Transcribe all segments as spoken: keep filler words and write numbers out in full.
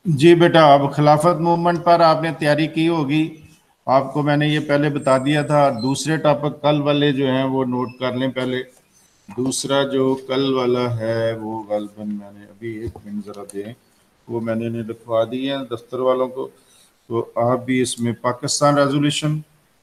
जी बेटा, अब खिलाफत मूवमेंट पर आपने तैयारी की होगी। आपको मैंने ये पहले बता दिया था। दूसरे टॉपिक कल वाले जो हैं वो नोट कर लें पहले। दूसरा जो कल वाला है वो गलबन मैंने अभी एक मिनट ज़रा दें, वो मैंने इन्हें लिखवा दिए हैं दफ्तर वालों को। तो आप भी इसमें पाकिस्तान रेजोल्यूशन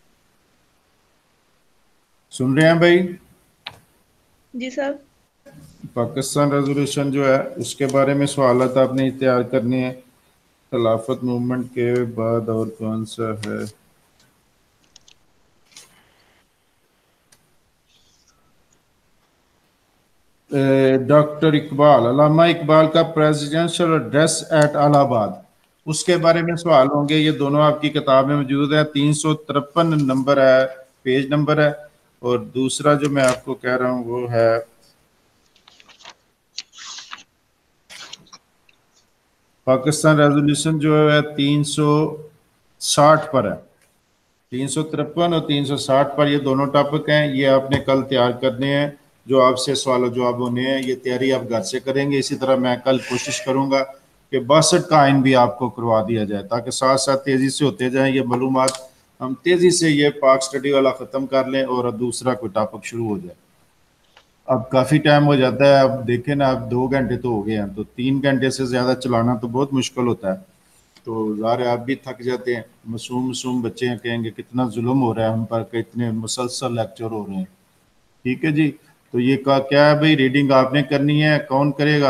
सुन रहे हैं भाई? जी सर। पाकिस्तान रेजोल्यूशन जो है उसके बारे में सवालत आपने तैयार करने हैं। खिलाफत मूवमेंट के बाद और कौन सा है? डॉक्टर इकबाल, अल्लामा इकबाल का प्रेसिडेंशियल एड्रेस एट अलाहाबाद, उसके बारे में सवाल होंगे। ये दोनों आपकी किताब में मौजूद है। तीन सौ तिरपन नंबर है, पेज नंबर है। और दूसरा जो मैं आपको कह रहा हूँ वो है पाकिस्तान रेजोल्यूशन जो है तीन सौ साठ पर है। तीन सौ तिरपन और तीन सौ साठ पर ये दोनों टॉपिक हैं। ये आपने कल तैयार करने हैं। जो आपसे सवाल जवाब होने हैं, ये तैयारी आप घर से करेंगे। इसी तरह मैं कल कोशिश करूंगा कि बासठ का आइन भी आपको करवा दिया जाए, ताकि साथ साथ तेज़ी से होते जाएं ये मालूमात। हम तेज़ी से ये पाक स्टडी वाला ख़त्म कर लें और दूसरा कोई टॉपिक शुरू हो जाए। अब काफ़ी टाइम हो जाता है। अब देखें ना, अब दो घंटे तो हो गए हैं, तो तीन घंटे से ज़्यादा चलाना तो बहुत मुश्किल होता है। तो ज़ाहिर है आप भी थक जाते हैं। मासूम मासूम बच्चे हैं, कहेंगे कितना जुल्म हो रहा है हम पर, कितने मुसलसल लेक्चर हो रहे हैं। ठीक है जी। तो ये का क्या है भाई, रीडिंग आपने करनी है, कौन करेगा?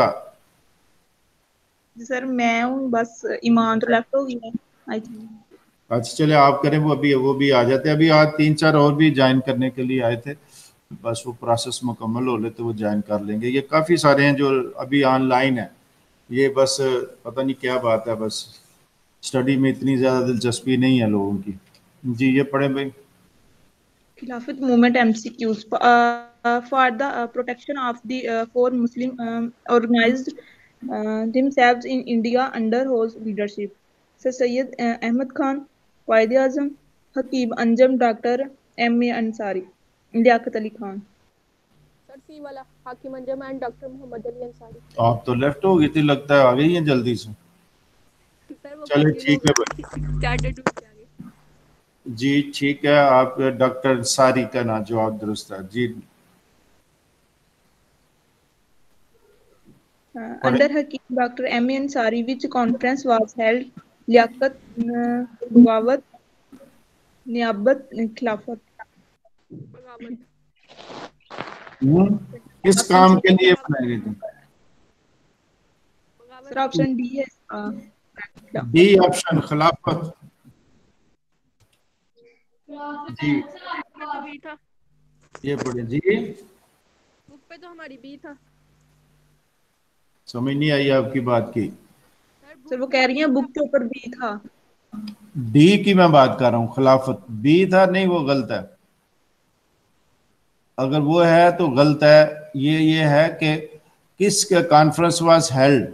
जी सर, मैं हूँ बस। ईमान तो लेफ्ट हो गया आई थिंक। अच्छा चले आप करें, वो अभी वो भी आ जाते हैं। अभी आज तीन चार और भी ज्वाइन करने के लिए आए थे। बस वो प्रोसेस मुकम्मल हो ले तो वो ज्वाइन कर लेंगे। ये काफ़ी सारे हैं जो अभी ऑनलाइन है। ये बस पता नहीं क्या बात है, बस स्टडी में इतनी ज़्यादा दिलचस्पी नहीं है लोगों की। जी ये पढ़ें भाई। Khilafat movement MCQs for the protection of the four Muslim organized themselves in India under whose leadership. Sir Syed uh, Ahmed Khan, Quaid Azam, Hakeem Anjam, Doctor M A Ansari, Liaquat Ali Khan. Sir C वाला हाकिम अंजम and doctor Mohammad Ali Ansari. आप तो left हो गई थी, लगता है आ गई है जल्दी से। सर वो चलिए कंटिन्यू हो ठीक है गया भाई। ना, चैप्टर टू से आगे। जी ठीक है। आप डॉक्टर सारी का ना जवाब दुरुस्त है जी। Uh, पढ़े। under Hakeem Doctor M A Ansari, which conference was held? Liaquat, uh, Bugawat, Niabat, Khilafat. बगावत। हम्म, किस Option काम C. के लिए बनाई गई थी? Sir, बगावत। option D है uh, D Khilafat. Option Khilafat. जी पे तो बी था। ये पढ़े जी। बुक पे तो हमारी बी था। समझ नहीं आई आपकी बात की। सर सर बुक वो में कह रही बी हैं था। बुक के ऊपर भी था। डी की मैं बात कर रहा हूँ, खिलाफत बी था नहीं, वो गलत है। अगर वो है तो गलत है। ये ये है कि किस कॉन्फ्रेंस वाज हेल्ड।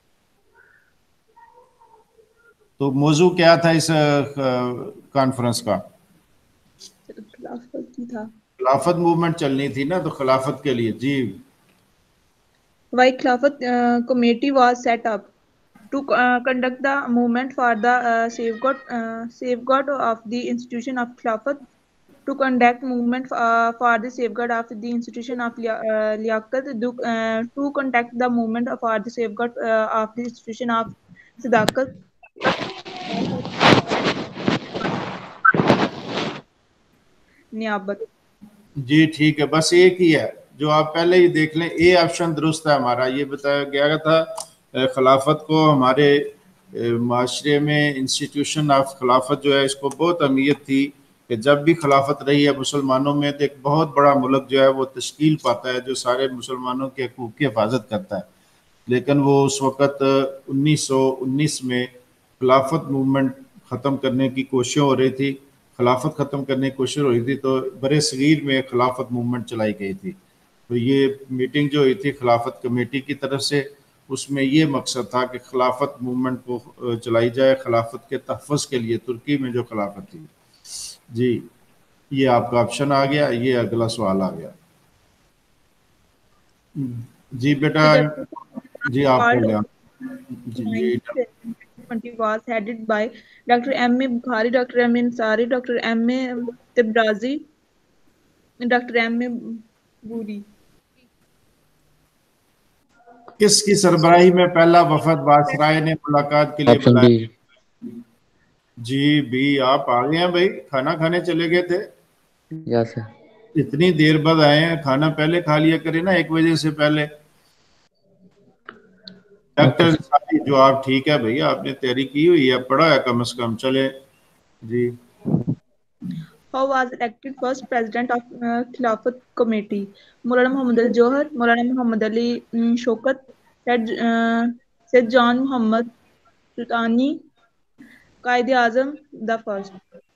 तो मौजू क्या था इस कॉन्फ्रेंस का? सर खिलाफत ही था। खिलाफत मूवमेंट चलनी थी ना, तो खिलाफत के लिए जी। Why Khilafat uh, committee was set up to uh, conduct the movement for the uh, safeguard uh, safeguard of the institution of Khilafat, to conduct movement uh, for the safeguard of the institution of lia- uh, Liaquat, to, uh, to conduct the movement for the safeguard uh, of the institution of Sadaqat, Niyabat. जी ठीक है, बस एक ही है जो आप पहले ही देख लें। ए ऑप्शन दुरुस्त है हमारा। ये बताया गया था अ, खिलाफत को हमारे अ, माशरे में इंस्टीट्यूशन ऑफ खिलाफत जो है इसको बहुत अहमियत थी कि जब भी खिलाफत रही है मुसलमानों में तो एक बहुत बड़ा मुल्क जो है वो तश्कील पाता है, जो सारे मुसलमानों के हकूक़ की हिफाजत करता है। लेकिन वो उस वक़्त उन्नीस सौ उन्नीस में खिलाफत मूवमेंट ख़त्म करने की कोशिश हो रही थी। खिलाफत ख़त्म करने की कोशिश हो रही थी तो बड़े सगीर में खिलाफत मूवमेंट चलाई गई थी। तो ये मीटिंग जो हुई थी खिलाफत कमेटी की तरफ से, उसमें ये मकसद था कि खिलाफत मूवमेंट को चलाई जाए, खिलाफत के तहफ़्फ़ुज़ के लिए तुर्की में जो खिलाफत थी। जी ये आपका ऑप्शन आ गया। ये अगला सवाल आ गया। जी बेटा। The chapter जी आप पढ़ called लें। जी ये ninth. twenty was headed by Doctor M A Bukhari, Doctor M A Ansari, Doctor M A Tabrazi, and Doctor M A Buri. किसकी सरबराही में पहला वफद वायसराय ने मुलाकात के लिए ऑप्शन बुलाया? बी। जी बी, आप आ गए हैं भाई, खाना खाने चले गए थे, यस सर। इतनी देर बाद आए हैं, खाना पहले खा लिया करें ना एक बजे से पहले। डॉक्टर साहब जवाब ठीक है भैया, आपने तैयारी की हुई है, पढ़ा है कम से कम, चले जी। How was elected first president of uh, Khilafat Committee? Maulana Muhammad Al Johar, Maulana Muhammad Ali um, Shokat, Said, uh, Said John Muhammad Sultani, Qaid Azam the first.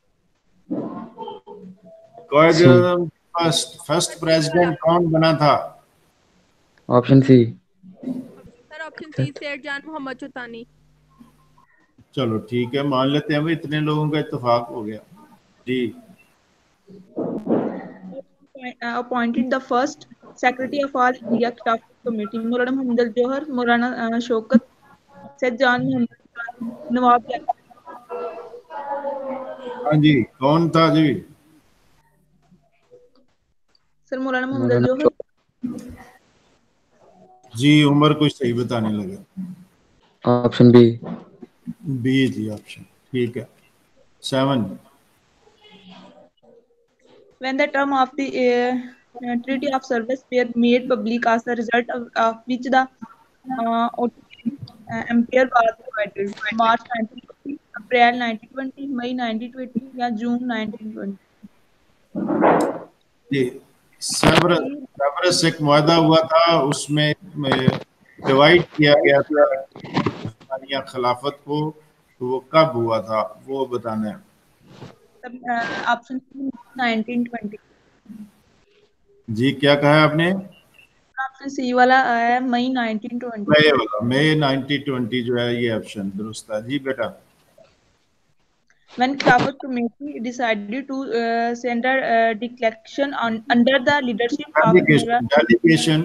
Quaid Azam first first president कौन बना था? Option C. Sir option C Seth Jan Mohammad चुतानी। चलो ठीक है, मान लेते हैं भाई, इतने लोगों का इत्तेफाक हो गया जी। Uh, appointed the first secretary of all India Khilafat Committee, Maulana Muhammad Al Johar, Maulana uh, Shokat, Said John Muhammad, Nawab हाँ जी, कौन था जी? सर मौलाना मोहम्मद अल जोहर जी। उम्र कुछ सही बताने लगे। Option B. बी जी ऑप्शन, ठीक है। Seven. When the term of the uh, uh, Treaty of Service were made public as a result of, of which the uh, uh, empire was divided, March nineteen twenty, April nineteen twenty, May nineteen twenty या June nineteen twenty? जी, Sevres Sevres एक मुआहदा हुआ था, उसमें divide किया गया था या खिलाफत को, तो वो कब हुआ था वो बताना है। Option nineteen twenty. जी क्या कहा है आपने? ऑप्शन सी वाला है मई नाइनटीन ट्वेंटी। मई वाला, मई नाइनटीन ट्वेंटी जो है ये ऑप्शन दुरुस्त है जी बेटा। When Khilafat Committee decided to uh, send a uh, declaration on under the leadership of delegation delegation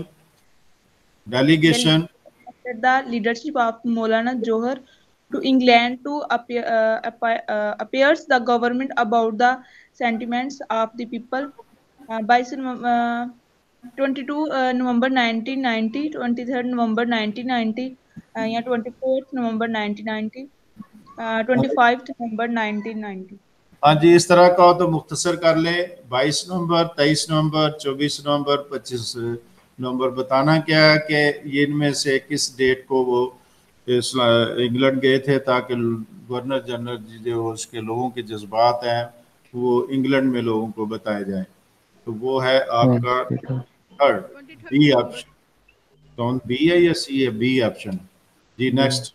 delegation under the leadership of Maulana Johar to England to appear, uh, appear, uh, appears the government about the sentiments of the people uh, by uh, twenty-second uh, November nineteen ninety, twenty-third November nineteen ninety uh, या twenty-fourth November nineteen ninety, uh, twenty-fifth November nineteen ninety। हाँ जी, इस तरह का हो तो मुख्तसर कर ले। बाईस नवंबर, तेईस नवंबर, चौबीस नवंबर, पच्चीस नवंबर। बताना क्या है कि ये इनमें से किस डेट को वो इंग्लैंड गए थे, ताकि गवर्नर जनरल जो उसके लोगों के जज्बात हैं वो इंग्लैंड में लोगों को बताए जाएं। तो वो है आपका थर्ड बी ऑप्शन। कौन बी है या सी है? बी ऑप्शन जी। Next.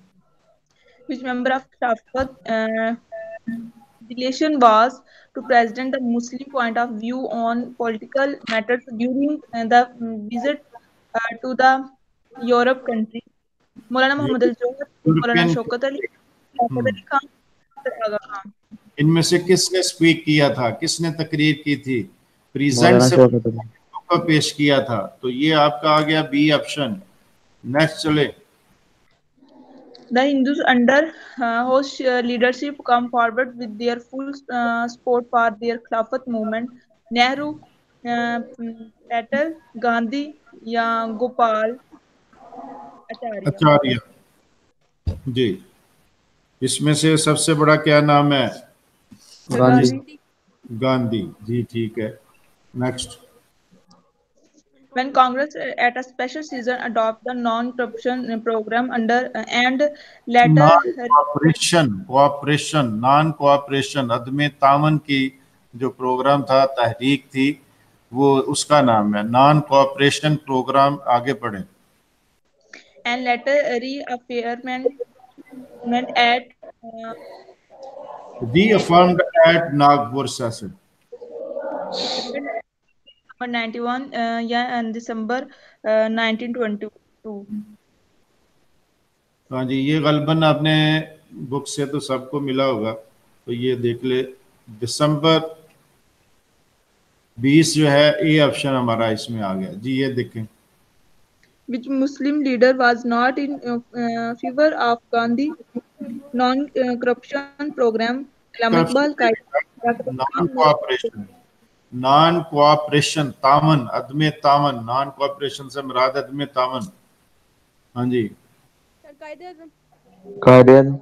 Which member of Khilafat uh, delegation was to present the Muslim point of view on political matters during uh, the visit uh, to the Europe country? Maulana Muhammad Al Johar, Maulana Shaukat Ali, Shaukat Ali Khan, Aga Khan। इनमें से किसने speak किया था, किसने तकरीर की थी, present से को पेश किया था? तो ये आपका आ गया बी ऑप्शन। नेक्स्ट चले। The Hindus under uh, whose uh, leadership come forward with their full uh, support for their Khilafat movement, Nehru, uh, Patel, Gandhi या गोपाल आचार्य? आचार्य जी। इसमें से सबसे बड़ा क्या नाम है? गांधी। गांधी जी, ठीक है। Next. When Congress uh, at a special season adopt the non-corruption program under uh, and later cooperation cooperation non cooperation अदम तामन की जो प्रोग्राम था, तहरीक थी, वो उसका नाम है नॉन कोऑपरेशन प्रोग्राम। आगे पढ़े। and later reaffirmation at uh, reaffirmed at Nagpur session ninety-one uh, yeah and December uh, nineteen twenty-two। हाँ जी, ये गलबन आपने बुक से तो सबको मिला होगा, तो ये देख ले। दिसंबर बीस जो है ए ऑप्शन हमारा इसमें आ गया जी। ये देखें। Which Muslim leader was not in uh, favor of Gandhi non corruption program Allama Iqbal का नॉन कोऑपरेशन, नॉन कोऑपरेशन तामन, अदम तामन, नॉन कोऑपरेशन से मुराद अदम तामन। हाँ जी सर कायदे आज़म। कायदे आज़म।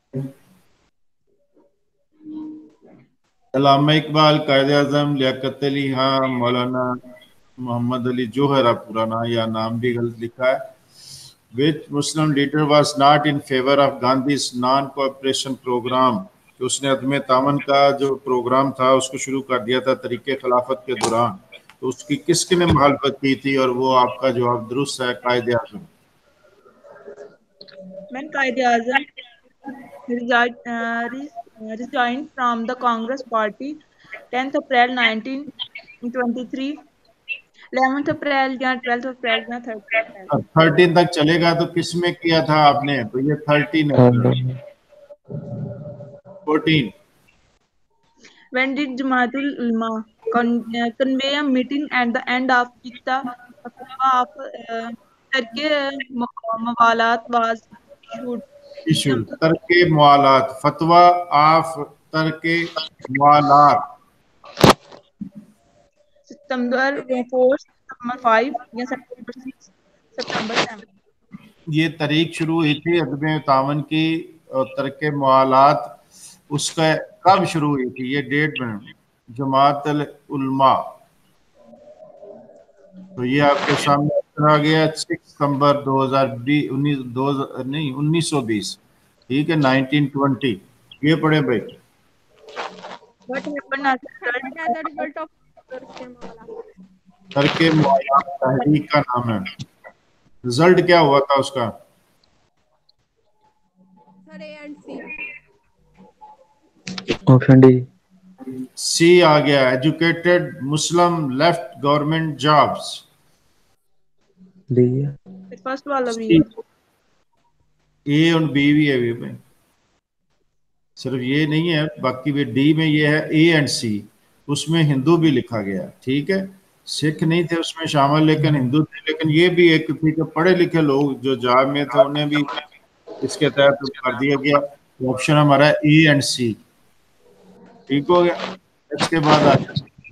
अल्लामा इकबाल, कायदे आज़म, लियाकत अली, हाँ मौलाना मोहम्मद अली जोहर, आप पूरा नाम या नाम भी गलत लिखा है। Which Muslim leader was not in favor of Gandhi's non-cooperation program? कि उसने अदम तामन का जो प्रोग्राम था उसको शुरू कर दिया था तरीके खिलाफत के दौरान, तो उसकी किसकी ने मुखालफत की थी? और वो आपका जवाब दुरुस्त है, Quaid Azam. When Quaid-e-Azam resigned, uh, re- resigned from the Congress Party, tenth April nineteen twenty-three, eleventh April या twelfth April या thirteenth April. थर्टीन तक चलेगा तो किस में किया था आपने? तो ये थर्टीन है। Third fourteen. When did Jamaatul Ulama con- uh, convey a meeting at the end of which the fatwa of uh, Tarke Mawalat was issued? Issue Tarke Mawalat, फतवा of Tarke Mawalat. September fourth, September five या September six, September seven. ये तारीख शुरू हुई थी अदम तामन की और तरके मुआलात, उसका कब शुरू हुई थी? ये डेट में जमात अल उलमा, तो ये आपके सामने आ गया सिक्स सितंबर दो हज़ार बीस, उन्नीस दो नहीं उन्नीस सौ बीस, ठीक है, नाइनटीन ट्वेंटी। ये पढ़े भाई। What happened as a What are the result of Tarke Mawalat? तरके मुआलात तहरीक का नाम है। रिजल्ट क्या हुआ था उसका? Sir A and C. Option D. C आ गया, educated Muslim left government jobs. D. first वाला भी है। ए और बी भी है भी में, सिर्फ ये नहीं है, बाकी भी डी में ये है ए एंड सी, उसमें हिंदू भी लिखा गया, ठीक है। सिख नहीं थे उसमें शामिल लेकिन हिंदू थे, लेकिन ये भी एक ठीक है, पढ़े लिखे लोग जो जॉब में थे उन्हें भी इसके तहत कर दिया गया। ऑप्शन हमारा ए एंड सी, ठीक हो गया। इसके बाद आ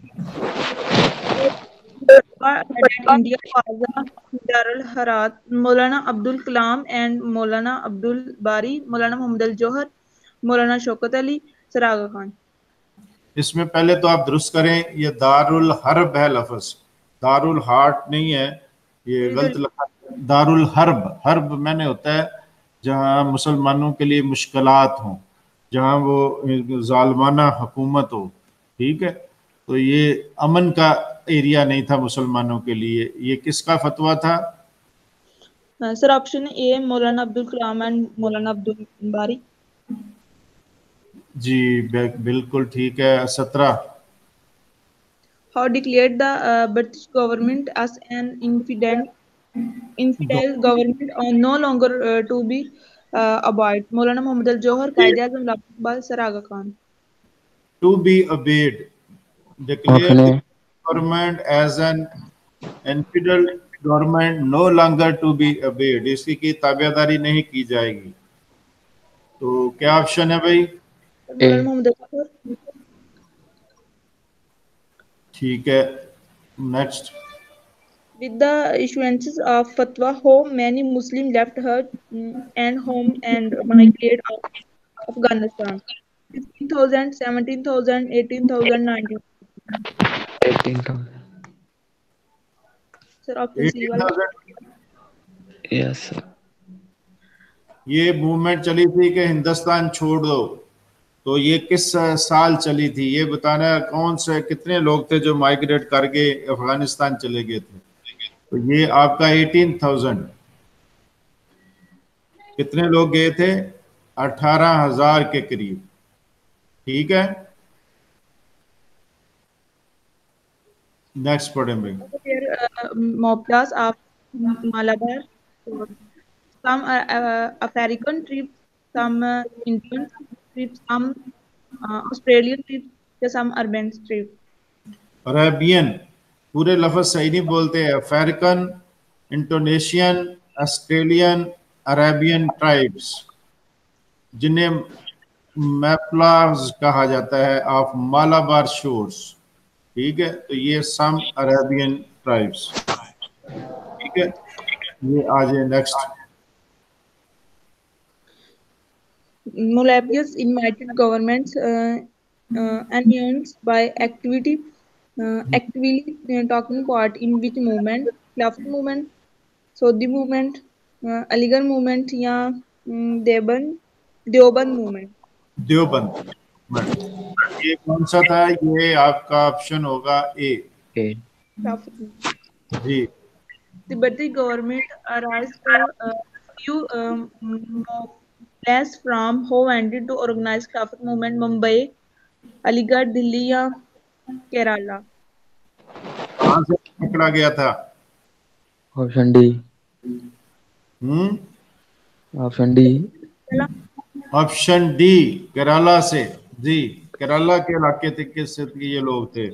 India was a Darul Harat, Maulana Abdul Kalam and Maulana Abdul Bari, Maulana Muhammad Al Johar, Maulana Shaukat Ali, Sir Aga Khan. इसमें पहले तो आप दुरुस्त करें, ये दारुल हर्ब है लफ्ज, दारुल हार्ट नहीं है, ये गलत लिखा। दारुल हर्ब, हर्ब मैंने होता है जहाँ मुसलमानों के लिए मुश्किलात हों, जहाँ वो जालमाना हुकूमत हो, ठीक है। तो ये अमन का एरिया नहीं था मुसलमानों के लिए। ये किसका फतवा था? Sir option A Maulana Abdul Kalam and मौलाना अब्दुल बारी। जी बिल्कुल ठीक है। सत्रह। How declared the uh, British government as an infidel infidel government or no longer uh, to be uh, abide? Maulana Muhammad Al Johar, Quaid-e-Azam, Iqbal, Sir Aga Khan. To be obeyed, declared the government as an infidel government no longer to be obeyed, इसकी की ताबेदारी नहीं की जाएगी। तो क्या option है भाई? मौलाना मोहम्मद अल जोहर। ठीक है, next. With the issuances of fatwa, how many Muslims left her and home and migrated out of Afghanistan? fifteen thousand, seventeen thousand, eighteen thousand, nineteen thousand. eighteen thousand. Sir, option C वाला। Yes sir. ये movement चली थी कि हिंदुस्तान छोड़ दो, तो ये किस साल चली थी? ये बताना है कौन से कितने लोग थे जो माइग्रेट करके अफगानिस्तान चले गए थे। तो ये आपका अठारह हज़ार, कितने लोग गए थे? अठारह हजार के करीब, ठीक है। नेक्स्ट पढ़े भाई। Moblas of Malabar, some uh, uh, African trips, some uh, Indian trips, some uh, Australian trips, some urban trips. Arabian, पूरे लफ्ज सही नहीं बोलते हैं। African, Indonesian, Australian, Arabian tribes. जिन्हें मैप्लाज कहा जाता है ऑफ मालाबार शोर्स। ठीक है, तो ये सम अरेबियन ट्राइब्स। ठीक है, ये आ जाए next. Mulabius invited governments uh, uh, announced by activity uh, actively uh, taking part in which movement? Khilafat movement, Sodhi movement, uh, Aligarh movement या um, देवबंद देवबंद movement? देवबंद। ये कौन सा था? ये आपका ऑप्शन होगा ए। ए। Khilafat movement. Ji. Tibetan government arose to uh, few um, less from who wanted to organize Khilafat movement Mumbai, Aligarh, Delhi या केरला? कहाँ से पकड़ा गया था? Option D. Hmm option D. Option D Kerala से। जी, केरला के इलाके थे, किस के ये लोग थे।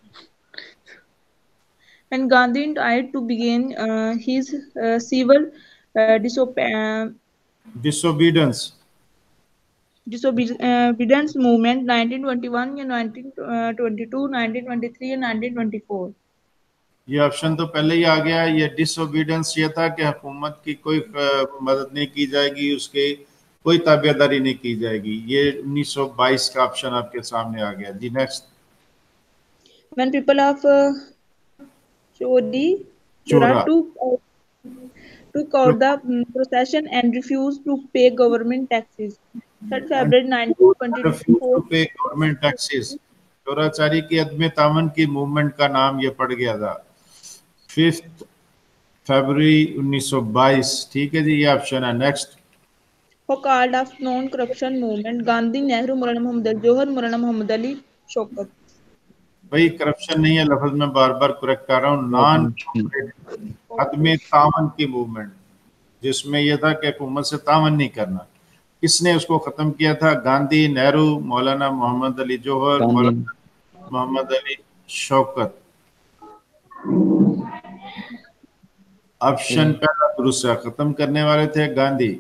And Gandhi tried to begin uh, his uh, civil uh, disobe- uh, disobedience disobedience movement nineteen twenty-one या nineteen twenty-two, nineteen twenty-three या nineteen twenty-four? ये ऑप्शन तो पहले ही आ गया। ये डिसोबीडियंस ये था कि हुकूमत की कोई मदद नहीं की जाएगी, उसके कोई ताबेदारी नहीं की जाएगी। ये उन्नीस सौ बाईस का ऑप्शन आपके सामने आ गया। जी next. When people of uh, Chodi चोरा Chora took out, took out the um, procession and refused to pay government taxes. third February nineteen twenty-four. पे गवर्नमेंट टैक्सेस, चोराचारी की अदम तामन की मूवमेंट का नाम ये पड़ गया था। फिफ्थ फरवरी उन्नीस सौ बाईस। ठीक है जी, ये ऑप्शन है। Next. Who called of non-corruption movement? Gandhi, Nehru, Maulana Muhammad Ali, Johar, Maulana Muhammad Ali, Shaukat? भाई करप्शन नहीं है, लफ्ज में बार बार करेक्ट कर रहा हूँ। नॉन अदम तामन की मूवमेंट, जिसमें यह था कि हुकूमत से तामन नहीं करना। किसने उसको खत्म किया था? गांधी, नेहरू, मौलाना मोहम्मद अली जौहर, मौलाना मोहम्मद अली शौकत। ऑप्शन पहला दुरुस्त है, खत्म करने वाले थे Gandhi.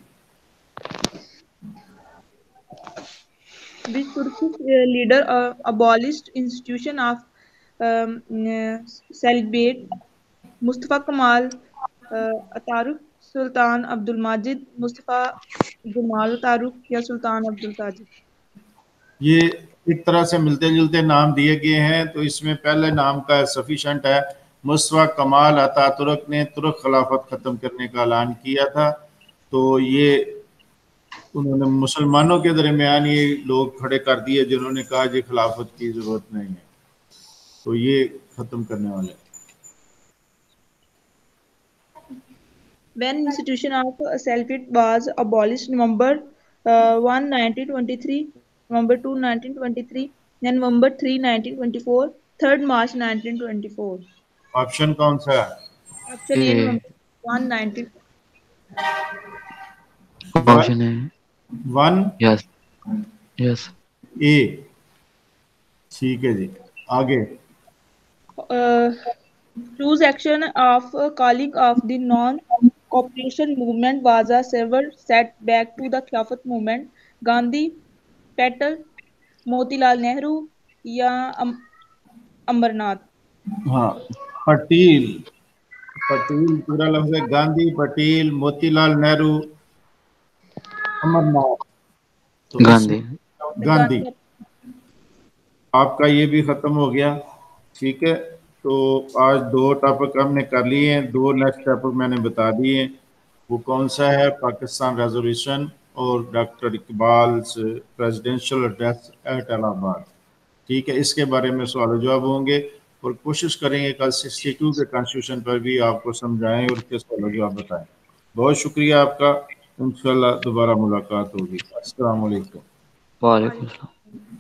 Which Turkish uh, leader uh, abolished institution of um, uh, celibate? Mustafa Kemal uh, Atatürk, Sultan Abdul Majid, Mustafa Kemal Atatürk या सुल्तान अब्दुल ताजिद? ये एक तरह से मिलते जुलते नाम दिए गए हैं, तो इसमें पहले नाम का सफिशिएंट है। मुस्तफा कमाल अतातुर्क ने तुर्क खिलाफत खत्म करने का ऐलान किया था, तो ये उन्होंने मुसलमानों के दरमियान ये लोग खड़े कर दिए जिन्होंने कहा कि खिलाफत की जरूरत नहीं है, तो ये खत्म करने वाले। When institution of Salafit was abolished, November uh, first, nineteen twenty-three, November second, nineteen twenty-three, then November third, nineteen twenty-four, third March nineteen twenty-four. Option कौन सा है? Option A November first, nineteen option है one. Yes yes A. ठीक है जी, आगे। uh, choose action of uh, calling of the non-cooperation movement was a severe setback to the Khilafat movement. Gandhi, Patel, Motilal Nehru या अम, अमरनाथ? हाँ, पटेल। पटेल पूरा लफ्ज है। गांधी, पटेल, मोतीलाल नेहरू, अमरनाथ। तो गांधी। गांधी। आपका ये भी खत्म हो गया। ठीक है, तो आज दो टॉपिक हमने कर लिए हैं, दो नेक्स्ट टॉपिक मैंने बता दिए। वो कौन सा है? पाकिस्तान रेजोल्यूशन और doctor Iqbal presidential address at Allahabad. ठीक है, इसके बारे में सवाल जवाब होंगे और कोशिश करेंगे कल सिक्सटी टू के कॉन्स्टिट्यूशन पर भी आपको समझाएं और इसके सवाल जवाब बताएं। बहुत शुक्रिया आपका। इंशाल्लाह दोबारा मुलाकात होगी। अस्सलाम वालेकुम। वालेकुम सलाम।